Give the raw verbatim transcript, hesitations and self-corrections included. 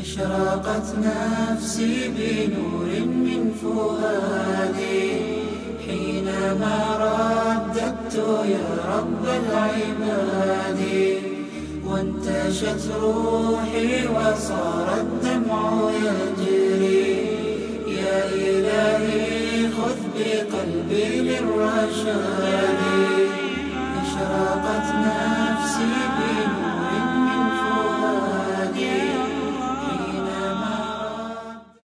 أشرقت نفسي بنور من فؤادي حينما رددت يا رب العباد، وانتشت روحي وصار الدمع يجري. يا إلهي خذ بقلبي للرشاد.